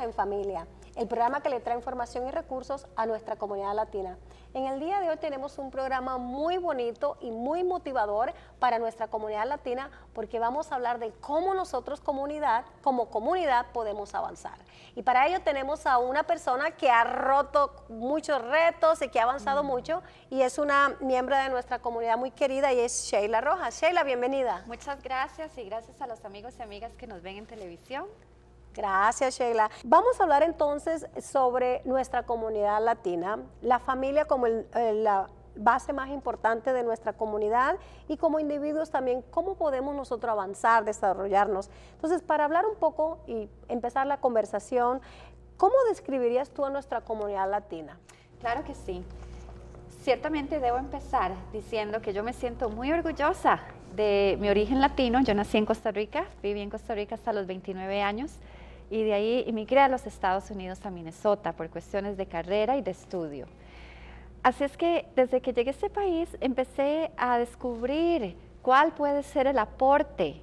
en Familia, el programa que le trae información y recursos a nuestra comunidad latina. En el día de hoy tenemos un programa muy bonito y muy motivador para nuestra comunidad latina porque vamos a hablar de cómo nosotros como comunidad podemos avanzar. Y para ello tenemos a una persona que ha roto muchos retos y que ha avanzado mucho y es una miembro de nuestra comunidad muy querida y es Sheila Rojas. Sheila, bienvenida. Muchas gracias y gracias a los amigos y amigas que nos ven en televisión. Gracias, Sheila. Vamos a hablar entonces sobre nuestra comunidad latina, la familia como la base más importante de nuestra comunidad y como individuos también, cómo podemos nosotros avanzar, desarrollarnos. Entonces, para hablar un poco y empezar la conversación, ¿cómo describirías tú a nuestra comunidad latina? Claro que sí. Ciertamente debo empezar diciendo que yo me siento muy orgullosa de mi origen latino. Yo nací en Costa Rica, viví en Costa Rica hasta los 29 años y de ahí emigré a los Estados Unidos, a Minnesota, por cuestiones de carrera y de estudio. Así es que desde que llegué a este país empecé a descubrir cuál puede ser el aporte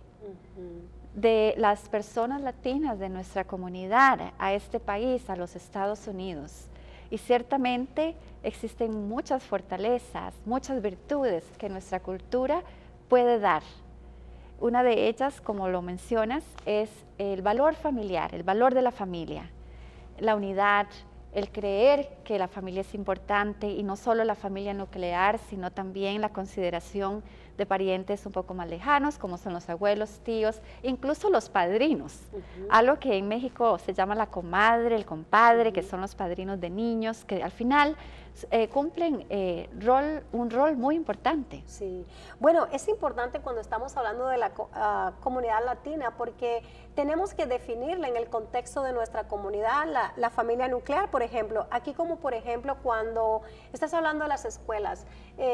de las personas latinas de nuestra comunidad a este país, a los Estados Unidos. Y ciertamente existen muchas fortalezas, muchas virtudes que nuestra cultura puede dar. Una de ellas, como lo mencionas, es el valor familiar, el valor de la familia, la unidad, el creer que la familia es importante y no solo la familia nuclear, sino también la consideración de parientes un poco más lejanos, como son los abuelos, tíos, incluso los padrinos. Algo que en México se llama la comadre, el compadre, que son los padrinos de niños, que al final cumplen un rol muy importante. Sí, bueno, es importante cuando estamos hablando de la comunidad latina porque tenemos que definirla en el contexto de nuestra comunidad, la familia nuclear, por ejemplo. Aquí como por ejemplo cuando estás hablando de las escuelas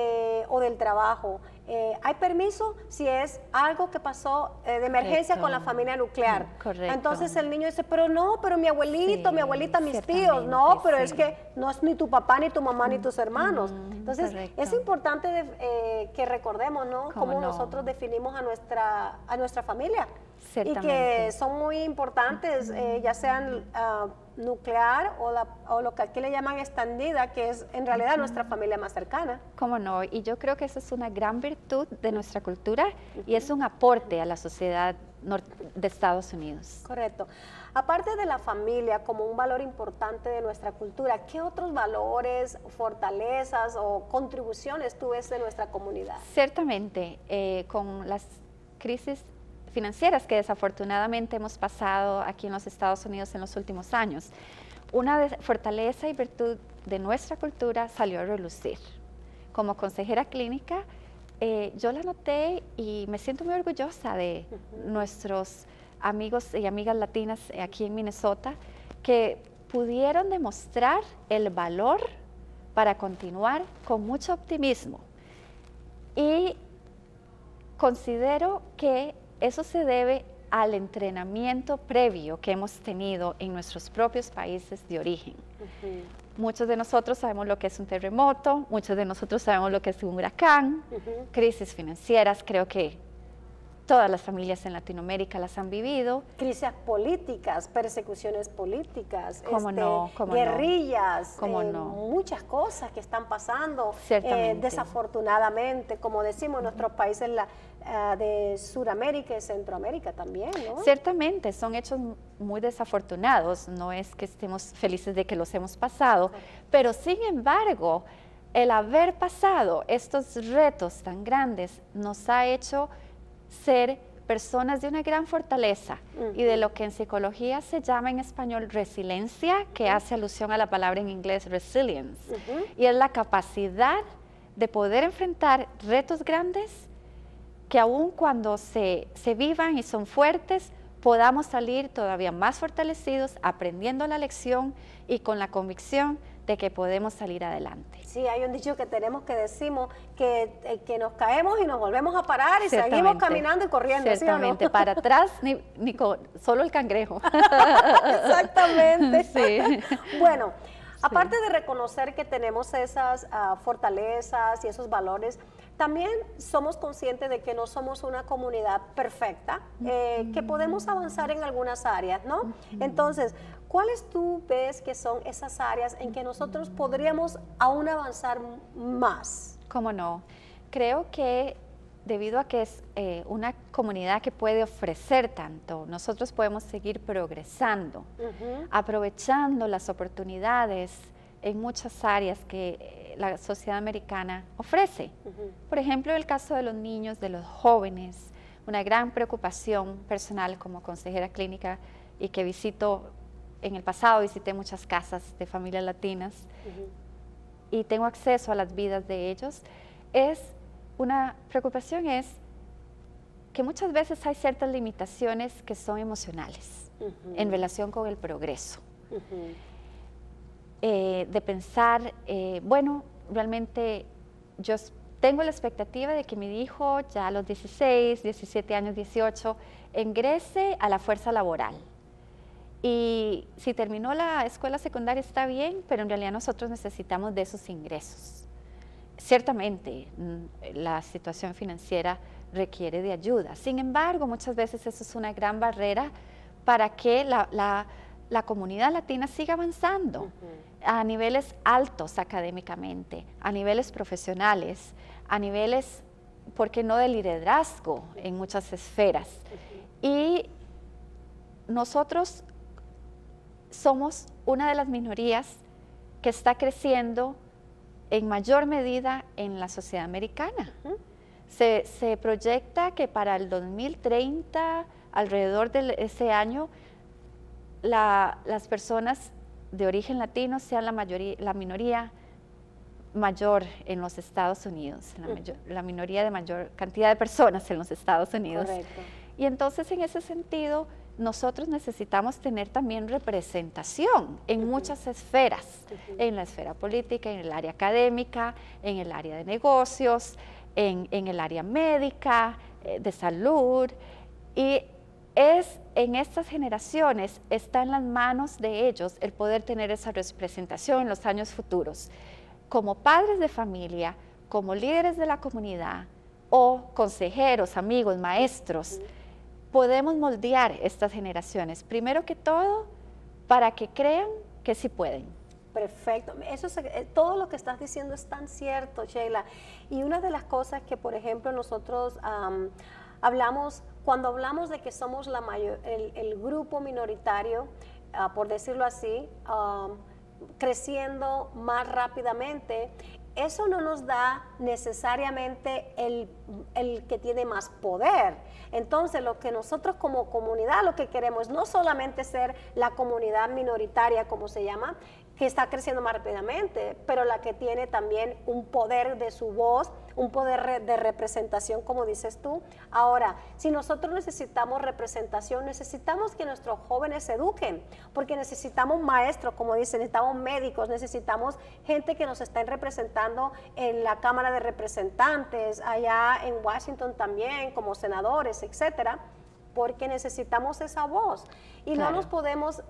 o del trabajo, ¿hay permiso si es algo que pasó de emergencia con la familia nuclear? Correcto. Entonces el niño dice, pero no, pero mi abuelito, sí, mi abuelita, mis tíos, no, pero es que no es ni tu papá, ni tu mamá, ni tus hermanos. Entonces correcto. es importante que recordemos, ¿no? Cómo no? nosotros definimos a nuestra familia. Y que Ciertamente. son muy importantes, ya sean nuclear o lo que aquí le llaman extendida, que es en realidad nuestra familia más cercana. Cómo no, y yo creo que esa es una gran virtud de nuestra cultura y es un aporte a la sociedad de Estados Unidos. Correcto. Aparte de la familia como un valor importante de nuestra cultura, ¿qué otros valores, fortalezas o contribuciones tú ves de nuestra comunidad? Ciertamente, con las crisis financieras que desafortunadamente hemos pasado aquí en los Estados Unidos en los últimos años, una fortaleza y virtud de nuestra cultura salió a relucir. Como consejera clínica, yo la noté y me siento muy orgullosa de nuestros amigos y amigas latinas aquí en Minnesota que pudieron demostrar el valor para continuar con mucho optimismo. Y considero que eso se debe al entrenamiento previo que hemos tenido en nuestros propios países de origen. Muchos de nosotros sabemos lo que es un terremoto, muchos de nosotros sabemos lo que es un huracán, crisis financieras, creo que todas las familias en Latinoamérica las han vivido. Crisis políticas, persecuciones políticas, guerrillas, muchas cosas que están pasando, desafortunadamente, como decimos en nuestros países de Sudamérica y Centroamérica también, ¿no? Ciertamente, son hechos muy desafortunados, no es que estemos felices de que los hemos pasado, pero sin embargo, el haber pasado estos retos tan grandes nos ha hecho ser personas de una gran fortaleza y de lo que en psicología se llama en español resiliencia, que hace alusión a la palabra en inglés resilience, y es la capacidad de poder enfrentar retos grandes que aun cuando se vivan y son fuertes, podamos salir todavía más fortalecidos, aprendiendo la lección y con la convicción de que podemos salir adelante. Sí, hay un dicho que tenemos que decimos que nos caemos y nos volvemos a parar y seguimos caminando y corriendo. Ciertamente, ¿sí o no? Para atrás solo el cangrejo. Exactamente. Sí. Bueno, Aparte de reconocer que tenemos esas fortalezas y esos valores, también somos conscientes de que no somos una comunidad perfecta, que podemos avanzar en algunas áreas, ¿no? Entonces, ¿cuáles tú ves que son esas áreas en que nosotros podríamos aún avanzar más? ¿Cómo no? Creo que debido a que es una comunidad que puede ofrecer tanto, nosotros podemos seguir progresando, aprovechando las oportunidades en muchas áreas que la sociedad americana ofrece. Por ejemplo, el caso de los niños, de los jóvenes, una gran preocupación personal como consejera clínica y que en el pasado visité muchas casas de familias latinas y tengo acceso a las vidas de ellos, una preocupación es que muchas veces hay ciertas limitaciones que son emocionales en relación con el progreso. De pensar, bueno, realmente yo tengo la expectativa de que mi hijo ya a los 16, 17 años, 18, ingrese a la fuerza laboral. Y si terminó la escuela secundaria está bien, pero en realidad nosotros necesitamos de esos ingresos. Ciertamente, la situación financiera requiere de ayuda. Sin embargo, muchas veces eso es una gran barrera para que la comunidad latina siga avanzando a niveles altos académicamente, a niveles profesionales, a niveles, ¿por qué no?, de liderazgo en muchas esferas. Y nosotros somos una de las minorías que está creciendo en mayor medida en la sociedad americana. Se proyecta que para el 2030, alrededor de ese año, las personas de origen latino sean la minoría mayor en los Estados Unidos, la minoría de mayor cantidad de personas en los Estados Unidos. Correcto. Y entonces, en ese sentido, nosotros necesitamos tener también representación en muchas esferas, en la esfera política, en el área académica, en el área de negocios, en el área médica, de salud. Y en estas generaciones está en las manos de ellos el poder tener esa representación en los años futuros. Como padres de familia, como líderes de la comunidad o consejeros, amigos, maestros, podemos moldear estas generaciones, primero que todo, para que crean que sí pueden. Perfecto. Todo lo que estás diciendo es tan cierto, Sheila. Y una de las cosas que, por ejemplo, nosotros cuando hablamos de que somos el grupo minoritario, por decirlo así, creciendo más rápidamente, eso no nos da necesariamente el que tiene más poder. Entonces, lo que nosotros como comunidad lo que queremos es no solamente ser la comunidad minoritaria, como se llama, que está creciendo más rápidamente, pero la que tiene también un poder de su voz, un poder de representación, como dices tú. Ahora, si nosotros necesitamos representación, necesitamos que nuestros jóvenes se eduquen, porque necesitamos maestros, como dicen, necesitamos médicos, necesitamos gente que nos estén representando en la Cámara de Representantes, allá en Washington también, como senadores, etcétera, porque necesitamos esa voz. Y claro, no nos podemos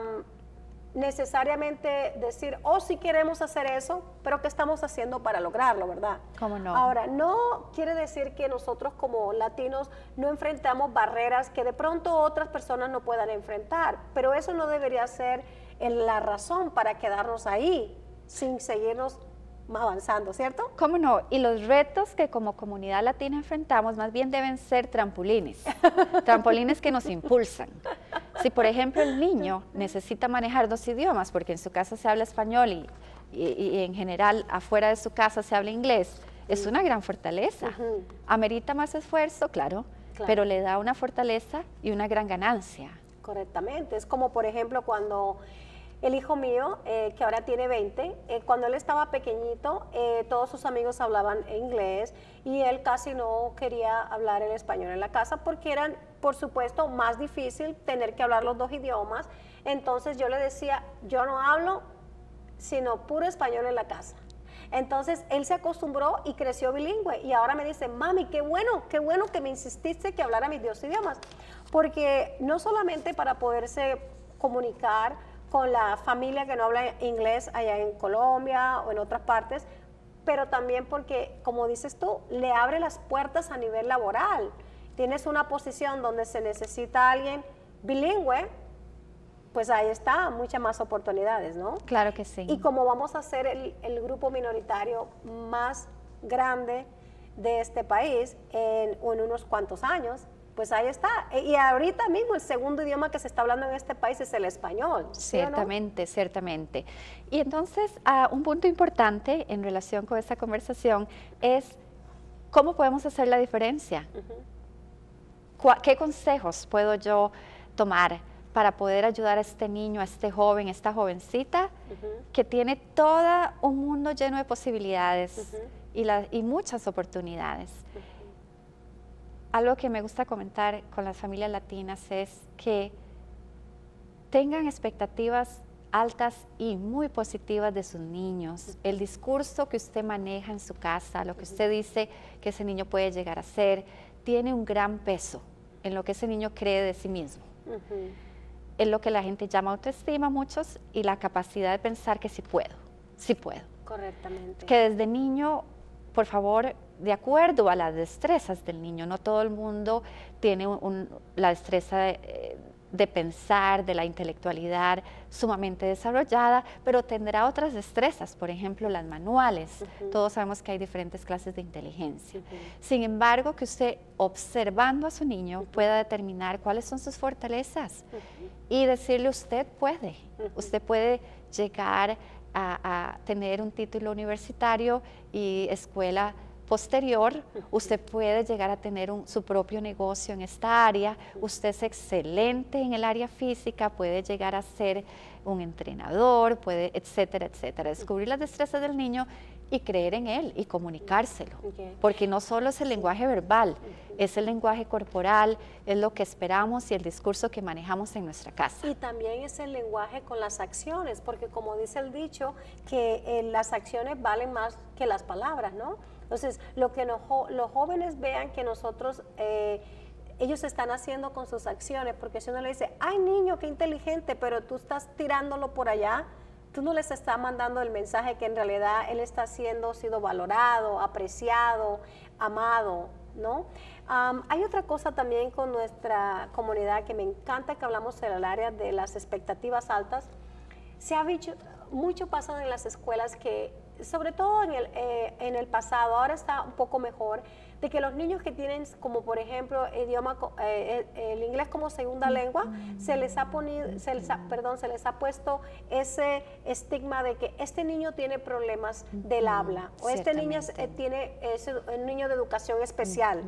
necesariamente decir, sí queremos hacer eso, pero ¿qué estamos haciendo para lograrlo, verdad? ¿Cómo no? Ahora, no quiere decir que nosotros como latinos no enfrentamos barreras que de pronto otras personas no puedan enfrentar, pero eso no debería ser la razón para quedarnos ahí sin seguirnos avanzando, ¿cierto? ¿Cómo no? Y los retos que como comunidad latina enfrentamos más bien deben ser trampolines, trampolines que nos impulsan. Si por ejemplo el niño necesita manejar 2 idiomas porque en su casa se habla español y en general afuera de su casa se habla inglés, es una gran fortaleza. Amerita más esfuerzo, claro, pero le da una fortaleza y una gran ganancia. Correctamente, es como por ejemplo cuando el hijo mío, que ahora tiene 20, cuando él estaba pequeñito, todos sus amigos hablaban inglés y él casi no quería hablar el español en la casa porque era, por supuesto, más difícil tener que hablar los 2 idiomas. Entonces yo le decía, yo no hablo sino puro español en la casa. Entonces él se acostumbró y creció bilingüe y ahora me dice, mami, qué bueno que me insististe que hablara mis 2 idiomas, porque no solamente para poderse comunicar con la familia que no habla inglés allá en Colombia o en otras partes, pero también porque, como dices tú, le abre las puertas a nivel laboral. Tienes una posición donde se necesita alguien bilingüe, pues ahí está, muchas más oportunidades, ¿no? Claro que sí. Y como vamos a ser el grupo minoritario más grande de este país en unos cuantos años, pues ahí está. Y ahorita mismo el segundo idioma que se está hablando en este país es el español. ¿Sí Ciertamente, ciertamente. Y entonces, un punto importante en relación con esta conversación es cómo podemos hacer la diferencia. ¿Qué consejos puedo yo tomar para poder ayudar a este niño, a este joven, a esta jovencita que tiene todo un mundo lleno de posibilidades y muchas oportunidades? Algo que me gusta comentar con las familias latinas es que tengan expectativas altas y muy positivas de sus niños. El discurso que usted maneja en su casa, lo que usted dice que ese niño puede llegar a ser, tiene un gran peso en lo que ese niño cree de sí mismo. Es lo que la gente llama autoestima muchos y la capacidad de pensar que sí puedo. Correctamente. Que desde niño, por favor, de acuerdo a las destrezas del niño, no todo el mundo tiene la destreza de pensar, de la intelectualidad sumamente desarrollada, pero tendrá otras destrezas, por ejemplo, las manuales. Todos sabemos que hay diferentes clases de inteligencia. Sin embargo, que usted, observando a su niño, pueda determinar cuáles son sus fortalezas y decirle, usted puede llegar a tener un título universitario y escuela posterior, usted puede llegar a tener su propio negocio en esta área, usted es excelente en el área física, puede llegar a ser un entrenador, puede, etcétera, etcétera. Descubrir las destrezas del niño y creer en él y comunicárselo, porque no solo es el lenguaje verbal, es el lenguaje corporal, es lo que esperamos y el discurso que manejamos en nuestra casa. Y también es el lenguaje con las acciones, porque como dice el dicho, que las acciones valen más que las palabras, ¿no? Entonces, lo que los jóvenes vean que nosotros, ellos están haciendo con sus acciones, porque si uno le dice, ay niño, qué inteligente, pero tú estás tirándolo por allá, tú no les estás mandando el mensaje que en realidad él está sido valorado, apreciado, amado, ¿no? Hay otra cosa también con nuestra comunidad que me encanta que hablamos en el área de las expectativas altas. Se ha dicho, mucho pasa en las escuelas que, sobre todo en el pasado, ahora está un poco mejor, de que los niños que tienen, como por ejemplo, el inglés como segunda lengua, se les ha puesto ese estigma de que este niño tiene problemas del habla, o este niño es un niño de educación especial.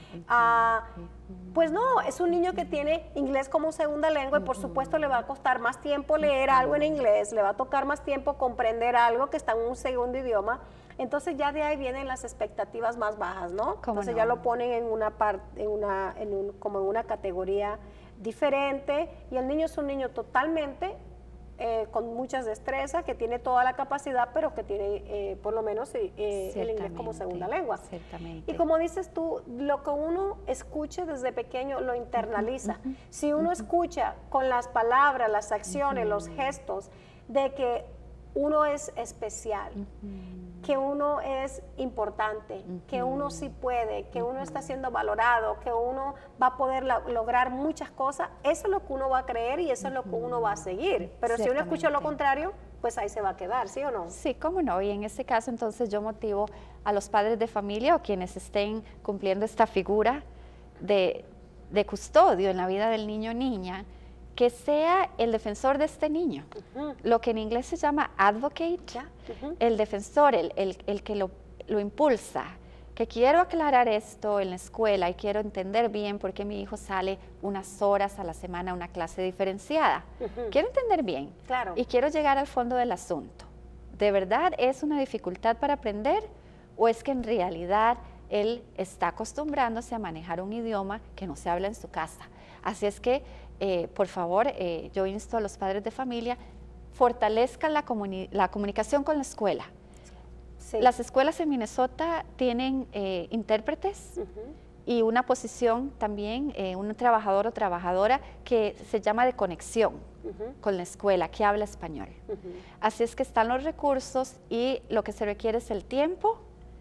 Pues no, es un niño que tiene inglés como segunda lengua y por supuesto le va a costar más tiempo leer algo en inglés, le va a tocar más tiempo comprender algo que está en un segundo idioma. Entonces ya de ahí vienen las expectativas más bajas, ¿no? Entonces ya lo ponen en como en una categoría diferente y el niño es un niño totalmente con muchas destrezas, que tiene toda la capacidad, pero que tiene por lo menos el inglés como segunda lengua. Ciertamente. Y como dices tú, lo que uno escuche desde pequeño lo internaliza. Si uno escucha con las palabras, las acciones, los gestos, de que uno es especial, que uno es importante, que uno sí puede, que uno está siendo valorado, que uno va a poder lograr muchas cosas, eso es lo que uno va a creer y eso es lo que uno va a seguir. Pero si uno escucha lo contrario, pues ahí se va a quedar, ¿sí o no? Sí, cómo no. Y en este caso, entonces, yo motivo a los padres de familia o quienes estén cumpliendo esta figura de custodio en la vida del niño o niña, que sea el defensor de este niño, lo que en inglés se llama advocate, el defensor, el que lo impulsa, que quiero aclarar esto en la escuela y quiero entender bien por qué mi hijo sale unas horas a la semana a una clase diferenciada. Quiero entender bien y quiero llegar al fondo del asunto. ¿De verdad es una dificultad para aprender o es que en realidad él está acostumbrándose a manejar un idioma que no se habla en su casa? Así es que por favor, yo insto a los padres de familia, fortalezcan la comunicación con la escuela. Sí. Las escuelas en Minnesota tienen intérpretes y una posición también, un trabajador o trabajadora que se llama de conexión con la escuela, que habla español. Así es que están los recursos y lo que se requiere es el tiempo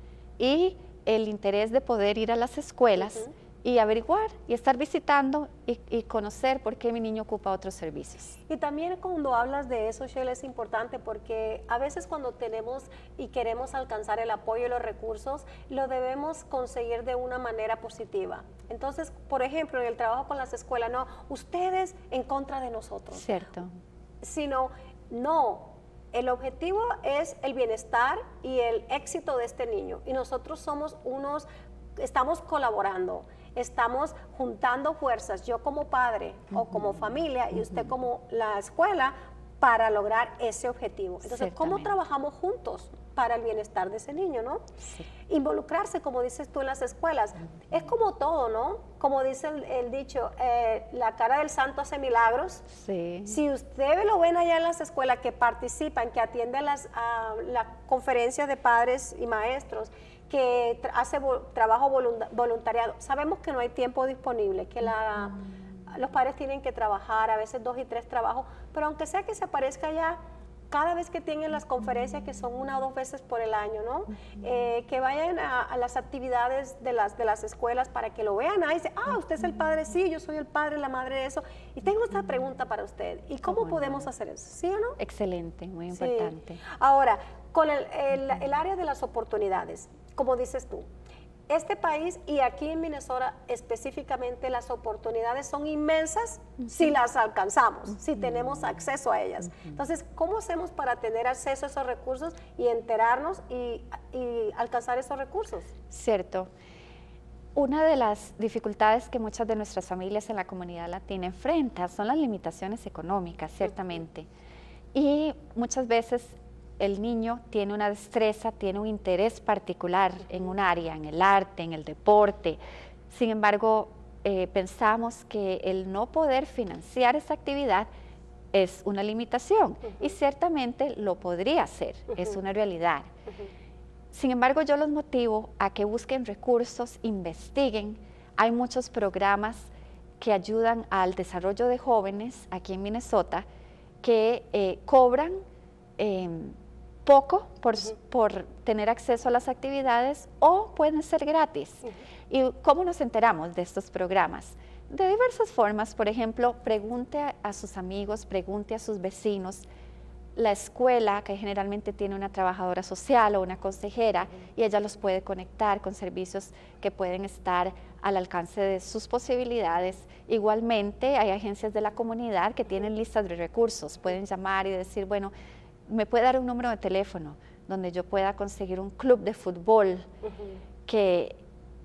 y el interés de poder ir a las escuelas y averiguar y estar visitando y conocer por qué mi niño ocupa otros servicios. Y también cuando hablas de eso, Sheila, es importante porque a veces cuando tenemos y queremos alcanzar el apoyo y los recursos, lo debemos conseguir de una manera positiva. Entonces, por ejemplo, en el trabajo con las escuelas, no, ustedes en contra de nosotros. Cierto. Sino, no, el objetivo es el bienestar y el éxito de este niño. Y nosotros somos estamos colaborando. Estamos juntando fuerzas, yo como padre o como familia y usted como la escuela, para lograr ese objetivo. Entonces, ¿cómo trabajamos juntos para el bienestar de ese niño, no? Sí. Involucrarse, como dices tú, en las escuelas. Es como todo, ¿no? Como dice el dicho, la cara del santo hace milagros. Sí. Si usted lo ven allá en las escuelas que participan, que atienden las conferencias de padres y maestros, que hace trabajo voluntariado. Sabemos que no hay tiempo disponible, que los padres tienen que trabajar, a veces 2 y 3 trabajos, pero aunque sea que se aparezca ya cada vez que tienen las conferencias, que son 1 o 2 veces por el año, ¿no? Que vayan a las actividades de las escuelas para que lo vean. Dice, usted es el padre, sí, yo soy el padre, la madre de eso. Y tengo esta pregunta para usted, ¿y cómo podemos hacer eso? ¿Sí o no? Excelente, muy importante. Sí. Ahora, con el área de las oportunidades, como dices tú, este país y aquí en Minnesota específicamente las oportunidades son inmensas si las alcanzamos, si tenemos acceso a ellas. Entonces, ¿cómo hacemos para tener acceso a esos recursos y enterarnos y alcanzar esos recursos? Cierto. Una de las dificultades que muchas de nuestras familias en la comunidad latina enfrentan son las limitaciones económicas, ciertamente. Y muchas veces el niño tiene una destreza, tiene un interés particular en un área, en el arte, en el deporte. Sin embargo, pensamos que el no poder financiar esa actividad es una limitación y ciertamente lo podría ser, es una realidad. Sin embargo, yo los motivo a que busquen recursos, investiguen. Hay muchos programas que ayudan al desarrollo de jóvenes aquí en Minnesota que cobran poco por tener acceso a las actividades o pueden ser gratis. ¿Y cómo nos enteramos de estos programas? De diversas formas. Por ejemplo, pregunte a sus amigos, pregunte a sus vecinos. La escuela, que generalmente tiene una trabajadora social o una consejera, y ella los puede conectar con servicios que pueden estar al alcance de sus posibilidades. Igualmente, hay agencias de la comunidad que tienen listas de recursos. Pueden llamar y decir, bueno, me puede dar un número de teléfono donde yo pueda conseguir un club de fútbol que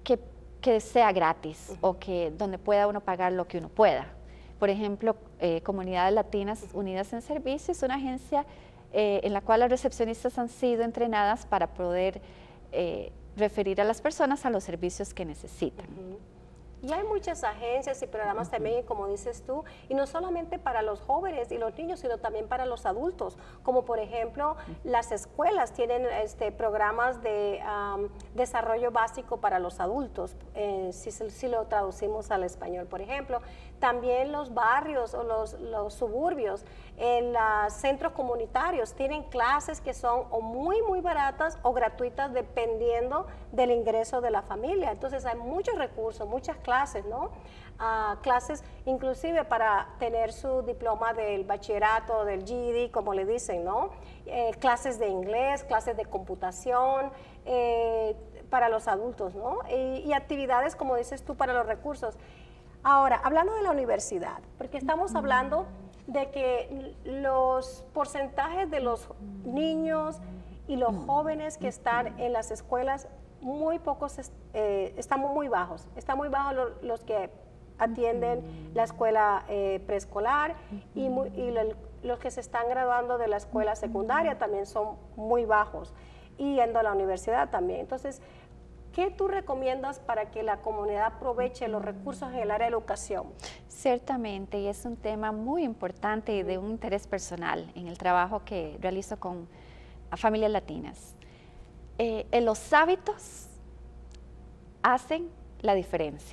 sea gratis o donde pueda uno pagar lo que uno pueda. Por ejemplo, Comunidades Latinas Unidas en Servicio es una agencia en la cual las recepcionistas han sido entrenadas para poder referir a las personas a los servicios que necesitan. Y hay muchas agencias y programas también, como dices tú, y no solamente para los jóvenes y los niños, sino también para los adultos, como por ejemplo las escuelas tienen programas de desarrollo básico para los adultos, si lo traducimos al español, por ejemplo. También los barrios o los suburbios, en los centros comunitarios, tienen clases que son o muy baratas o gratuitas dependiendo del ingreso de la familia. Entonces hay muchos recursos, muchas clases, ¿no? Clases inclusive para tener su diploma del bachillerato, del GED, como le dicen, ¿no? Clases de inglés, clases de computación, para los adultos, ¿no? Y actividades, como dices tú, para los recursos. Ahora, hablando de la universidad, porque estamos hablando de que los porcentajes de los niños y los jóvenes que están en las escuelas, muy pocos, están muy bajos. Están muy bajos los que atienden la escuela preescolar y los que se están graduando de la escuela secundaria también son muy bajos y yendo a la universidad también. Entonces, ¿qué tú recomiendas para que la comunidad aproveche los recursos en el área de educación? Ciertamente, y es un tema muy importante y de un interés personal en el trabajo que realizo con familias latinas. Los hábitos hacen la diferencia.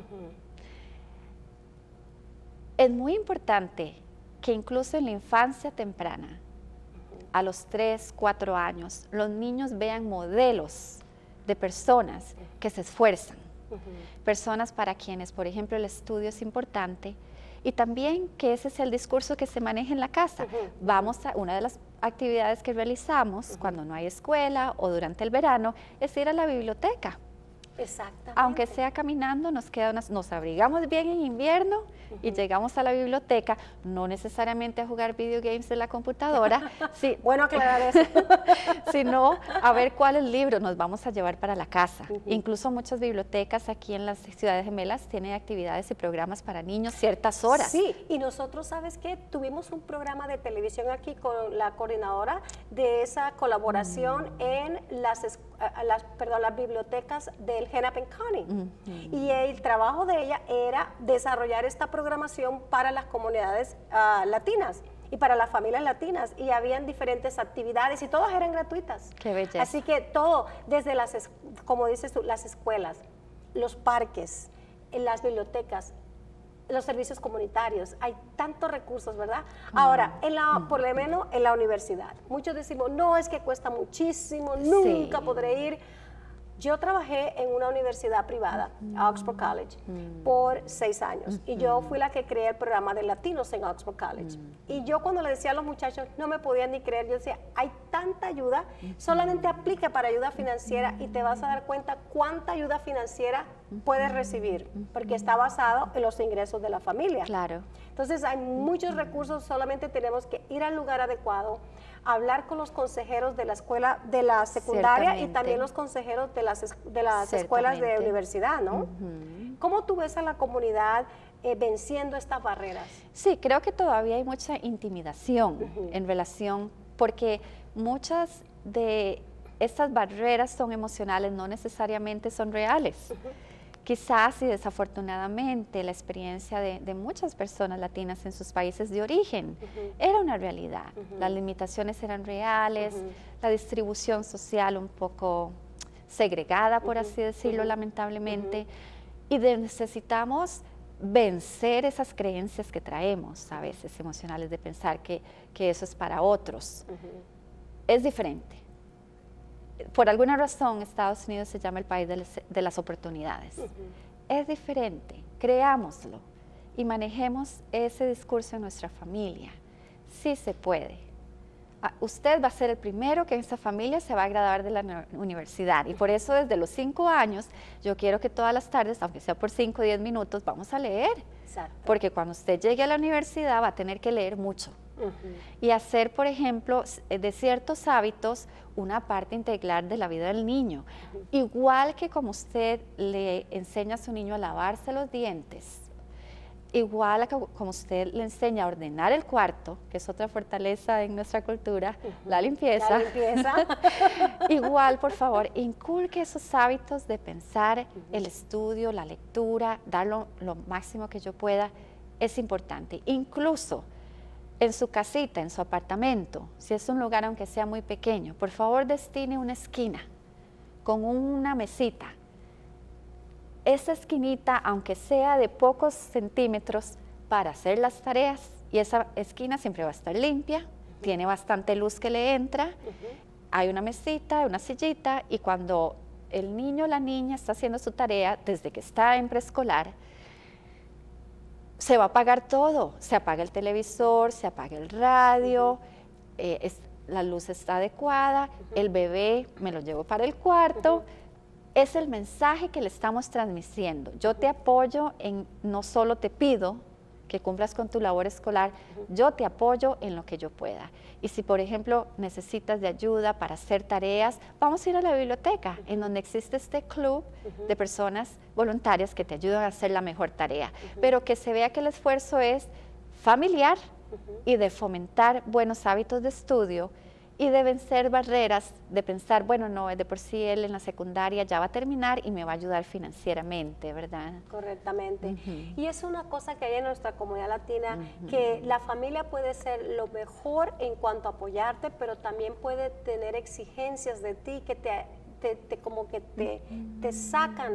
Es muy importante que incluso en la infancia temprana, a los 3, 4 años, los niños vean modelos de personas que se esfuerzan, personas para quienes, por ejemplo, el estudio es importante, y también que ese es el discurso que se maneja en la casa. Vamos a, una de las actividades que realizamos cuando no hay escuela o durante el verano es ir a la biblioteca. Exactamente. Aunque sea caminando, nos abrigamos bien en invierno y llegamos a la biblioteca, no necesariamente a jugar video games de la computadora, bueno aclarar eso, sino a ver cuáles libros nos vamos a llevar para la casa. Incluso muchas bibliotecas aquí en las ciudades gemelas tienen actividades y programas para niños ciertas horas. Sí, y nosotros, ¿sabes qué? Tuvimos un programa de televisión aquí con la coordinadora de esa colaboración en las bibliotecas del Hennepin County. Y el trabajo de ella era desarrollar esta programación para las comunidades latinas y para las familias latinas, y habían diferentes actividades y todas eran gratuitas. Qué belleza. Así que todo, desde como dices tú, las escuelas, los parques, las bibliotecas, los servicios comunitarios, hay tantos recursos, ¿verdad? Ahora, por lo menos en la universidad, muchos decimos, no, es que cuesta muchísimo, nunca podré ir. Yo trabajé en una universidad privada, Oxford College, por 6 años, y yo fui la que creé el programa de latinos en Oxford College. Y yo cuando le decía a los muchachos, no me podían ni creer, yo decía, hay tanta ayuda, solamente aplica para ayuda financiera y te vas a dar cuenta cuánta ayuda financiera puedes recibir, porque está basado en los ingresos de la familia. Claro. Entonces hay muchos recursos, solamente tenemos que ir al lugar adecuado, hablar con los consejeros de la escuela, de la secundaria, y también los consejeros de las escuelas de universidad, ¿no? ¿Cómo tú ves a la comunidad venciendo estas barreras? Sí, creo que todavía hay mucha intimidación en relación, porque muchas de estas barreras son emocionales, no necesariamente son reales. Quizás y desafortunadamente la experiencia de muchas personas latinas en sus países de origen era una realidad. Las limitaciones eran reales, la distribución social un poco segregada, por así decirlo, lamentablemente, y necesitamos vencer esas creencias que traemos a veces emocionales de pensar que eso es para otros. Es diferente. Por alguna razón, Estados Unidos se llama el país de las oportunidades. Es diferente, creámoslo y manejemos ese discurso en nuestra familia. Sí se puede. Usted va a ser el primero que en esa familia se va a graduar de la universidad, y por eso desde los 5 años yo quiero que todas las tardes, aunque sea por 5 o 10 minutos, vamos a leer. Exacto. Porque cuando usted llegue a la universidad va a tener que leer mucho. Y hacer, por ejemplo, de ciertos hábitos una parte integral de la vida del niño. Igual que como usted le enseña a su niño a lavarse los dientes, igual a como usted le enseña a ordenar el cuarto, que es otra fortaleza en nuestra cultura, la limpieza. La limpieza. Igual, por favor, inculque esos hábitos de pensar, el estudio, la lectura, dar lo máximo que yo pueda, es importante. Incluso en su casita, en su apartamento, si es un lugar aunque sea muy pequeño, por favor destine una esquina con una mesita. Esa esquinita, aunque sea de pocos centímetros, para hacer las tareas, y esa esquina siempre va a estar limpia, tiene bastante luz que le entra, hay una mesita, una sillita, y cuando el niño o la niña está haciendo su tarea, desde que está en preescolar, se va a apagar todo, se apaga el televisor, se apaga el radio, la luz está adecuada, el bebé me lo llevo para el cuarto. Es el mensaje que le estamos transmitiendo. Yo te apoyo no solo te pido que cumplas con tu labor escolar, yo te apoyo en lo que yo pueda. Y si, por ejemplo, necesitas de ayuda para hacer tareas, vamos a ir a la biblioteca, en donde existe este club de personas voluntarias que te ayudan a hacer la mejor tarea. Pero que se vea que el esfuerzo es familiar y de fomentar buenos hábitos de estudio y de vencer barreras, de pensar, bueno, no, de por sí él en la secundaria ya va a terminar y me va a ayudar financieramente, ¿verdad? Correctamente. Y es una cosa que hay en nuestra comunidad latina, que la familia puede ser lo mejor en cuanto a apoyarte, pero también puede tener exigencias de ti que te sacan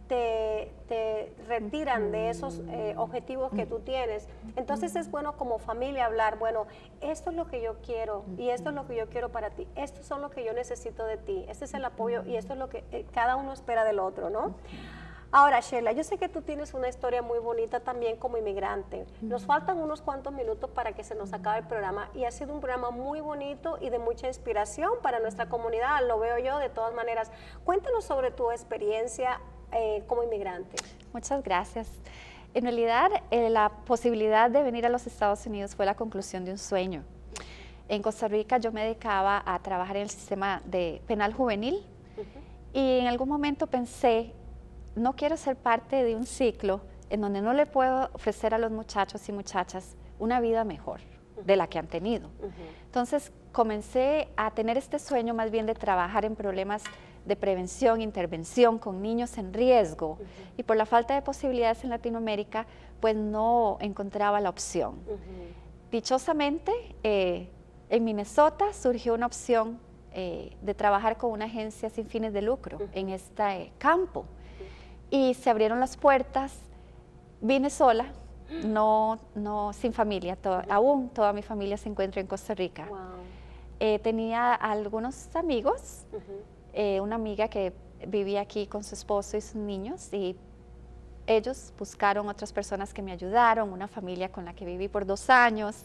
te retiran de esos objetivos que tú tienes. Entonces es bueno como familia hablar, bueno, esto es lo que yo quiero y esto es lo que yo quiero para ti, estos son lo que yo necesito de ti, este es el apoyo y esto es lo que cada uno espera del otro, ¿no? Ahora, Sheila, yo sé que tú tienes una historia muy bonita también como inmigrante. Nos faltan unos cuantos minutos para que se nos acabe el programa y ha sido un programa muy bonito y de mucha inspiración para nuestra comunidad, lo veo yo de todas maneras. Cuéntanos sobre tu experiencia como inmigrante. Muchas gracias. En realidad, la posibilidad de venir a los Estados Unidos fue la conclusión de un sueño. En Costa Rica yo me dedicaba a trabajar en el sistema de penal juvenil y en algún momento pensé, no quiero ser parte de un ciclo en donde no le puedo ofrecer a los muchachos y muchachas una vida mejor de la que han tenido. Entonces comencé a tener este sueño más bien de trabajar en problemas de prevención, intervención con niños en riesgo y por la falta de posibilidades en Latinoamérica pues no encontraba la opción. Dichosamente en Minnesota surgió una opción de trabajar con una agencia sin fines de lucro en este campo. Y se abrieron las puertas, vine sola, no sin familia, aún toda mi familia se encuentra en Costa Rica. Wow. Tenía algunos amigos, una amiga que vivía aquí con su esposo y sus niños y ellos buscaron otras personas que me ayudaron, una familia con la que viví por 2 años.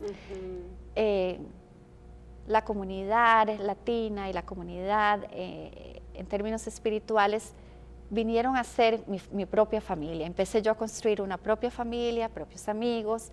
La comunidad latina y la comunidad en términos espirituales vinieron a ser mi propia familia. Empecé yo a construir una propia familia, propios amigos.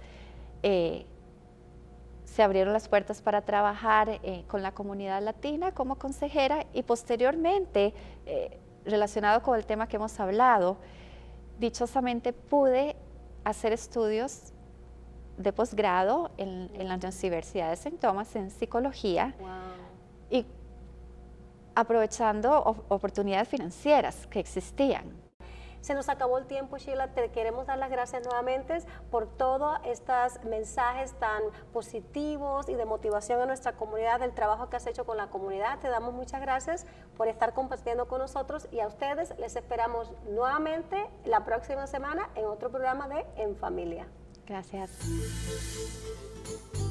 Se abrieron las puertas para trabajar con la comunidad latina como consejera y posteriormente, relacionado con el tema que hemos hablado, dichosamente pude hacer estudios de posgrado en la Universidad de St. Thomas en psicología. Wow. Y aprovechando oportunidades financieras que existían. Se nos acabó el tiempo, Sheila, te queremos dar las gracias nuevamente por todos estos mensajes tan positivos y de motivación a nuestra comunidad, del trabajo que has hecho con la comunidad. Te damos muchas gracias por estar compartiendo con nosotros y a ustedes les esperamos nuevamente la próxima semana en otro programa de En Familia. Gracias.